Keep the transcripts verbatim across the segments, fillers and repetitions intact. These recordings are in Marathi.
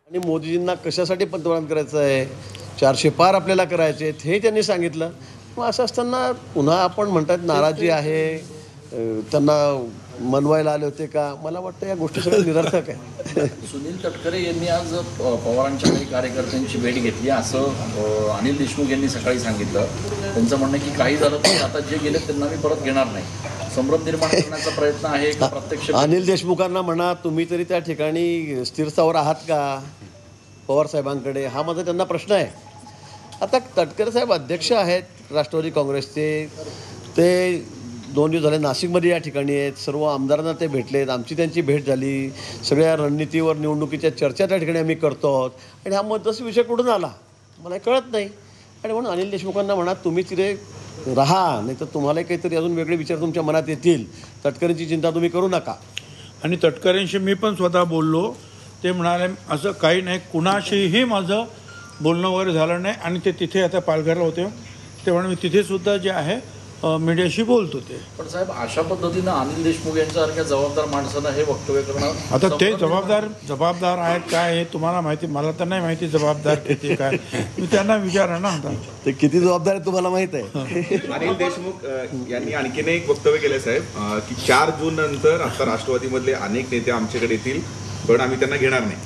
आणि मोदीजींना कशासाठी पंतप्रधान करायचं आहे, चारशे पार आपल्याला करायचे आहेत हे त्यांनी सांगितलं. मग असं असताना पुन्हा आपण म्हणतात नाराजी आहे, अ, त्यांना मनवायला आले होते का? मला वाटतं या गोष्टी सगळ्या निरर्थक आहे. सुनील तटकरे यांनी आज अ, पवारांच्या काही कार्यकर्त्यांची भेट घेतली असं अ, अनिल देशमुख यांनी सकाळी सांगितलं. त्यांचं म्हणणं की काही झालं तर आता जे गेले त्यांना मी परत घेणार नाही. संभ्रम निर्माण करण्याचा प्रयत्न आहे का प्रत्यक्ष? अनिल देशमुखांना म्हणा, तुम्ही तरी त्या ठिकाणी स्थिरस्थावर आहात का पवार साहेबांकडे? हा माझा त्यांना प्रश्न आहे. आता तटकरे साहेब अध्यक्ष आहेत राष्ट्रवादी काँग्रेसचे. ते दोन दिवस झाले नाशिकमध्ये या ठिकाणी आहेत. सर्व आमदारांना ते भेटलेत, आमची त्यांची भेट झाली. सगळ्या रणनीतीवर निवडणुकीच्या चर्चा त्या ठिकाणी आम्ही करतो आहोत. आणि हा मतदास विषय कुठून आला मला हे कळत नाही. आणि म्हणून अनिल देशमुखांना म्हणा, तुम्ही तिथे राहा, नाही तर तुम्हालाही काहीतरी अजून वेगळे विचार तुमच्या मनात येतील. तटकरेंची चिंता तुम्ही करू नका. आणि तटकरेंशी मी पण स्वतः बोललो. ते म्हणाले असं काही नाही, कुणाशीही माझं बोलणं वगैरे झालं नाही. आणि ते तिथे आता पालघरला होते, ते म्हणून मी तिथेसुद्धा जे आहे मीडियाशी बोलत होते. पण साहेब अशा पद्धतीनं अनिल देशमुख यांच्यासारख्या जबाबदार माणसानं हे वक्तव्य करणं, आता ते जबाबदार जबाबदार आहेत काय हे तुम्हाला माहिती, मला तर नाही माहिती जबाबदार किती काय. मी त्यांना विचारा ना. आता ते किती जबाबदार आहे तुम्हाला माहीत आहे. अनिल देशमुख अ, यांनी आणखीन एक वक्तव्य केलं साहेब, अ, की चार जून नंतर आता राष्ट्रवादीमधले अनेक नेते आमच्याकडे येतील, पण आम्ही त्यांना घेणार नाही.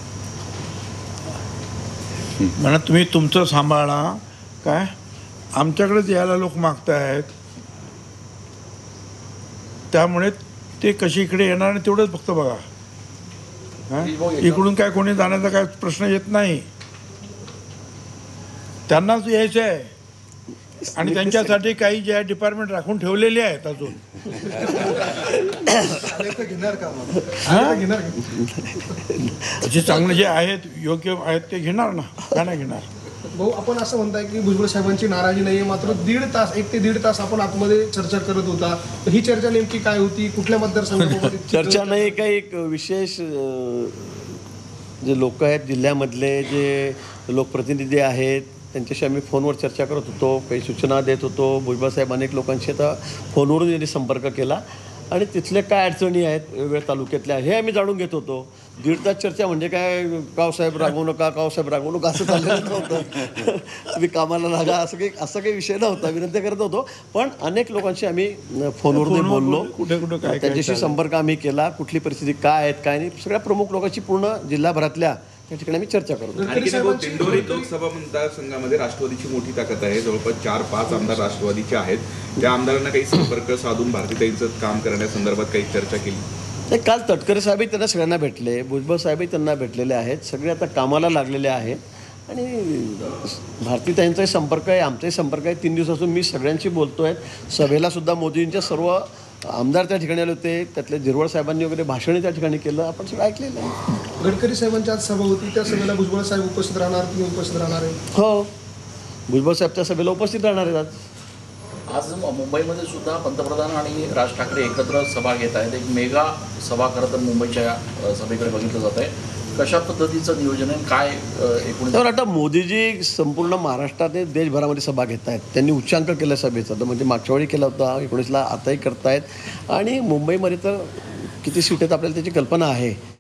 म्हणा तुम्ही तुमचं सांभाळा. काय आमच्याकडेच यायला लोक मागतायत, त्यामुळे ते कशी इकडे येणार नाही तेवढंच फक्त बघा. हां, इकडून काय कोणी जाण्याचा काय प्रश्न येत नाही. त्यांनाच यायचं आहे. आणि त्यांच्यासाठी काही जे आहे डिपार्टमेंट राखून ठेवलेले आहेत अजून. जे चांगले जे आहेत योग्य आहेत ते घेणार ना, का नाही घेणार? भाऊ, आपण असं म्हणताय की भुजबळ साहेबांची नाराजी नाही, मात्र दीड तास एक ते दीड तास आपण आतमध्ये चर्चा करत होता. तर ही चर्चा नेमकी काय होती, कुठल्या मतदारसंघामध्ये चर्चा नाही, काही एक विशेष अ, जे लोक आहेत जिल्ह्यामधले, जे लोकप्रतिनिधी आहेत त्यांच्याशी आम्ही फोनवर चर्चा करत होतो, काही सूचना देत होतो. भुजबळ साहेब अनेक लोकांशी आता फोनवरून त्यांनी संपर्क केला आणि तिथले काय अडचणी आहेत वेगवेगळ्या तालुक्यातल्या हे आम्ही जाणून घेत होतो. दीड तास चर्चा म्हणजे काय, कावसाहेब रागवू नका, कावसाहेब रागवू नका असं चाललेलं नव्हतं. तुम्ही कामाला लागा असं काही असं काही विषय नव्हता. विनंती करत होतो. पण अनेक लोकांशी आम्ही फोनवरून बोललो, कुठे कुठे काय त्यांच्याशी संपर्क आम्ही केला. कुठली परिस्थिती काय आहेत काय नाही, सगळ्या प्रमुख लोकांची पूर्ण जिल्हाभरातल्या त्या ठिकाणी आम्ही चर्चा करतो. आणखी एक भाऊ, दिंडोरी लोकसभा मतदारसंघामध्ये राष्ट्रवादीची मोठी ताकद आहे. जवळपास चार पाच आमदार राष्ट्रवादीचे आहेत. त्या आमदारांना काही संपर्क साधून भारतीताईंचं काम करण्यासंदर्भात काही चर्चा केली नाही. काल तटकरे साहेबही त्यांना सगळ्यांना भेटले, भुजबळ साहेबही त्यांना भेटलेले आहेत. सगळे आता कामाला लागलेले आहेत. आणि भारतीताईंचाही संपर्क आहे, आमचाही संपर्क आहे. तीन दिवसापासून मी सगळ्यांशी बोलतो आहे. सभेला सुद्धा मोदींच्या सर्व आमदार त्या ठिकाणी आले होते. त्यातले झिरवळ साहेबांनी वगैरे भाषणे त्या ठिकाणी केलं, आपण सगळं ऐकलेलं आहे. गडकरी साहेबांची आज सभा होती, त्या सभेला भुजबळ साहेब उपस्थित राहणार, तुम्ही उपस्थित राहणार आहे? हो, भुजबळ साहेब त्या सभेला उपस्थित राहणार आहेत. आज आज मुंबईमध्ये सुद्धा पंतप्रधान आणि राज ठाकरे एकत्र सभा घेत आहेत. एक मेगा सभा खरं तर मुंबईच्या अ, सभेकडे बघितलं जात आहे. कशा पद्धतीचं नियोजन आहे, काय एकूण? तर आता मोदीजी संपूर्ण महाराष्ट्रात देशभरामध्ये सभा घेत आहेत. त्यांनी उच्चांक केला सभेचा, तर म्हणजे मागच्या वेळी केला होता, एकोणीसला आताही करतायत. आणि मुंबईमध्ये तर किती सीट आहेत आपल्याला त्याची कल्पना आहे.